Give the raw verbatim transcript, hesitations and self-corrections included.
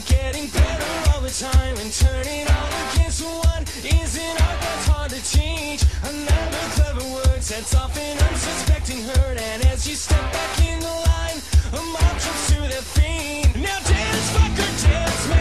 getting better all the time, and turning all against one isn't art that's hard to teach. Another clever word sets off an unsuspecting herd, and as you step back in the line, a mob jumps to their feet. Now dance, fucker, dance, man.